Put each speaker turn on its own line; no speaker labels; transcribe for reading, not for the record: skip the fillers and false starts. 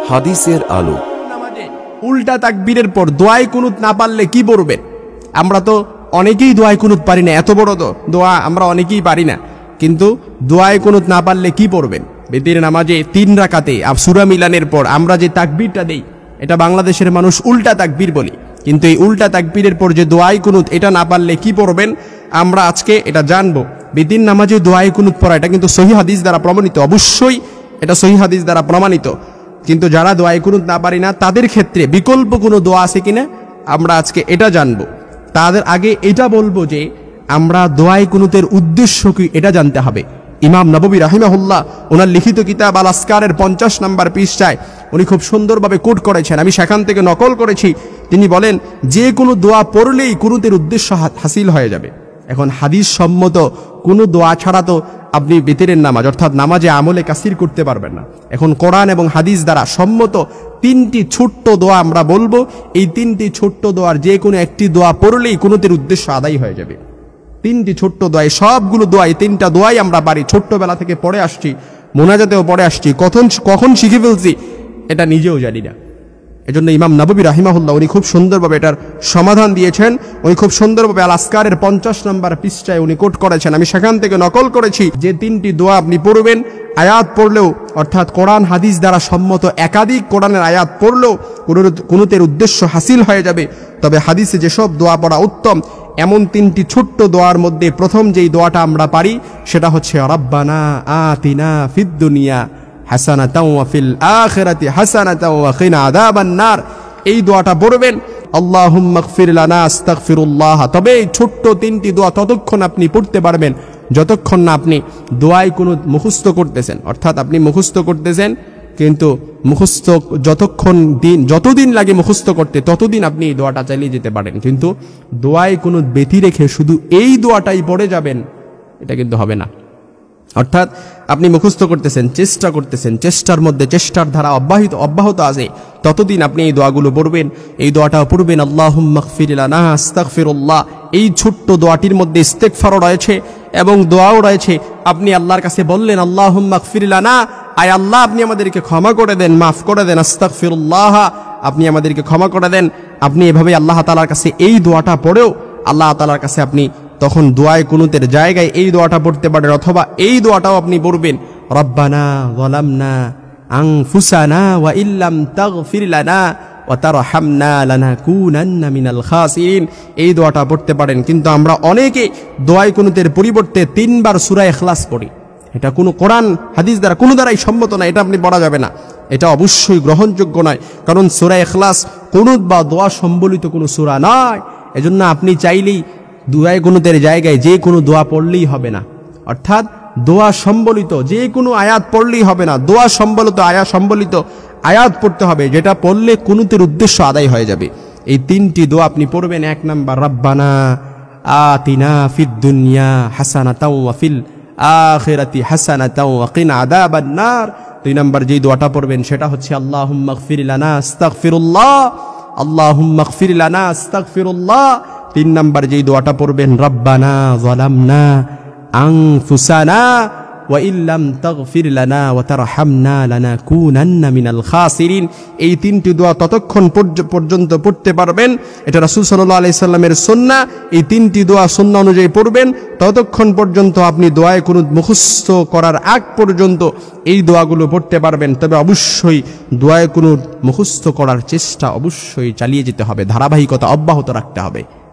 হাদিসের আলো।
উল্টা তাকবীরের পর দোয়ায়ে কুনুত না পারলে কি পড়বেন? আমরা তো অনেকেই দোয়ায়ে কুনুত পারি না, এত বড় দোয়া আমরা অনেকেই পারি না, কিন্তু দোয়ায়ে কুনুত না পারলে কি পড়বেন? বেতের নামাজে 3 রাকাতে সূরা মিলানের পর আমরা যে তাকবীরটা দেই, এটা বাংলাদেশের মানুষ উল্টা তাকবীর বলি, কিন্তু এই উল্টা তাকবীরের পর যে দোয়ায়ে কুনুত, এটা না পারলে কি পড়বেন আমরা আজকে এটা জানবো। বেদিন নামাজে দোয়ায়ে কুনুত পড়া এটা কিন্তু সহিহ হাদিস দ্বারা প্রমাণিত, অবশ্যই এটা সহিহ হাদিস দ্বারা প্রমাণিত। কিন্তু যারা দোয়ায়ে কুনুত না পারি না, তাদের ক্ষেত্রে বিকল্প কোনো দোয়া আছে কিনা আমরা আজকে এটা জানবো। তাদের আগে এটা বলবো যে আমরা দোয়ায়ে কুনুতের উদ্দেশ্য কি এটা জানতে হবে। ইমাম নববী রাহিমাহুল্লাহ ওনার লিখিত কিতাব আল আসকারের 50 নম্বর পৃষ্ঠায় উনি খুব সুন্দরভাবে কোট করেছেন, আমি সেখান থেকে নকল করেছি। তিনি বলেন যে কোনো দোয়া পড়লেই কুনুতের উদ্দেশ্য হাসিল হয়ে যাবে। এখন হাদিস সম্মত কোনো দোয়া ছাড়া তো আপনি বেতেরের নামাজ অর্থাৎ নামাজে আমলে কাসির করতে পারবেন না। এখন কোরআন এবং হাদিস দ্বারা সম্মত 3টি ছোট্ট দোয়া আমরা বলবো, এই 3টি ছোট্ট দোয়ার যে কোনো একটি দোয়া পড়লেই কুনুতের উদ্দেশ্য আদায় হয়ে যাবে। 3টি ছোট্ট দোয়া, সবগুলো দোয়া, এই 3টা দোয়াই আমরা বাড়ি ছোট্টবেলা থেকে পড়ে আসছি, মোনাজাতেও পড়ে আসছি, কখন শিখে ফেলছি এটা নিজেও জানি না। এজন্য ইমাম নববী রাহিমাহুল্লাহ উনি খুব সুন্দরভাবে এটার সমাধান দিয়েছেন। উনি খুব সুন্দরভাবে আল আসকারের 50 নম্বর পৃষ্ঠায় উনি কোট করেছেন, আমি সেখান থেকে নকল করেছি। যে 3টি দোয়া আপনি পড়বেন, আয়াত পড়লেও অর্থাৎ কোরআন হাদিস দ্বারা সম্মত একাধিক কোরআনের আয়াত পড়লেও কুনুতের উদ্দেশ্য হাসিল হয়ে যাবে। তবে হাদিসে যেসব দোয়া পড়া উত্তম, এমন 3টি ছোট্ট দোয়ার মধ্যে প্রথম যেই দোয়াটা আমরা পারি সেটা হচ্ছে রব্বানা আতিনা ফিদ দুনিয়া হাসানাতাও ওয়া ফিল আখিরাতি হাসানাতাও ওয়া কিনা আযাবান নার। এই দোয়াটা পড়বেন, আল্লাহুম্মা গফির লানা আস্তাগফিরুল্লাহ। তবে এই ছোট্ট 3টি দোয়া ততক্ষণ আপনি পড়তে পারবেন যতক্ষণ না আপনি দোয়ায়ে কুনুত মুখস্থ করতেছেন। অর্থাৎ আপনি মুখস্থ করতেছেন, কিন্তু মুখস্থ যতদিন লাগে মুখস্থ করতে ততদিন আপনি এই দোয়াটা চালিয়ে যেতে পারেন, কিন্তু দোয়ায়ে কুনুত ব্যতি রেখে শুধু এই দোয়াটাই পড়ে যাবেন, এটা কিন্তু হবে না। অর্থাৎ আপনি মুখস্থ করতেছেন, চেষ্টা করতেছেন, চেষ্টার মধ্যে চেষ্টার ধারা অব্যাহত আছে, ততদিন আপনি এই দোয়াগুলো পড়বেন। এই দোয়াটাও পড়বেন, আল্লাহুম্মা গফির লানা আস্তাগফিরুল্লাহ। এই ছোট্ট দোয়াটির মধ্যে ইস্তেগফারও রয়েছে এবং দোয়াও রয়েছে। আপনি আল্লাহর কাছে বললেন, আল্লাহুম্মা গফির লানা, আয় আল্লাহ আপনি আমাদেরকে ক্ষমা করে দেন, মাফ করে দেন, আস্তাগফিরুল্লাহ, আপনি আমাদেরকে ক্ষমা করে দেন। আপনি এভাবে আল্লাহ তাআলার কাছে এই দোয়াটা পড়েও আল্লাহ তাআলার কাছে আপনি তখন দোয়ায়ে কুনুতের জায়গায় এই দোয়াটা পড়তে পারেন, অথবা এই দোয়াটাও আপনি পড়বেন, রব্বানা যালামনা আনফুসানা ওয়া ইল্লাম তাগফির লানা ওয়া তারহামনা লানাকুনান্না মিনাল খাসিরিন। এই দোয়াটা পড়তে পারেন। কিন্তু আমরা অনেকে দোয়ায়ে কুনুতের পরিবর্তে 3 বার সূরা ইখলাস পড়ি। এটা কোনো কোরআন হাদিস দ্বারা কোনো দ্বারাই সম্মত না, এটা আপনি পড়া যাবে না, এটা অবশ্যই গ্রহণযোগ্য নয়। কারণ সূরা ইখলাস কুনুত বা দোয়া সম্বলিত কোনো সূরা নয়। এজন্য আপনি চাইলেই দোয়ায়ে কুনুতের জায়গায় যে কোনো দোয়া পড়লেই হবে না, অর্থাৎ দোয়া সম্বলিত যে কোনো আয়াত পড়লেই হবে না, দোয়া সম্বলিত আয়াত পড়তে হবে, যেটা পড়লে কুনুতের উদ্দেশ্য আদায় হয়ে যাবে। এই 3টি দোয়া আপনি পড়বেন। 1 নাম্বার রব্বানা আতিনা ফিদ দুনিয়া হাসানাতাও ওয়া ফিল আখিরাতি হাসানাতাও ওয়া কিনা আযাবান নার। 2 নাম্বার যেই দোয়াটা পড়বেন সেটা হচ্ছে আল্লাহুম্মা গফির লানা আস্তাগফিরুল্লাহ, আল্লাহুম্মা গফির লানা আস্তাগফিরুল্লাহ। 3 নাম্বার যেই দোয়াটা পড়বেন, রব্বানা যালামনা আনফুসানা ওয়া ইল্লাম তাগফির লানা ওয়া তারহামনা লানাকুনান্না মিনাল খাসিরিন। এই 3টি দোয়া ততক্ষণ পর্যন্ত পড়তে পারবেন, এটা রাসূল সাল্লাল্লাহু আলাইহি সাল্লামের সুন্নাহ। এই 3টি দোয়া সুন্নাহ অনুযায়ী পড়বেন, ততক্ষণ পর্যন্ত আপনি দোয়ায়ে কুনুত মুখস্থ করার আগ পর্যন্ত এই দোয়াগুলো পড়তে পারবেন। তবে অবশ্যই দোয়ায়ে কুনুত মুখস্থ করার চেষ্টা অবশ্যই চালিয়ে যেতে হবে, ধারাবাহিকতা অব্যাহত রাখতে হবে।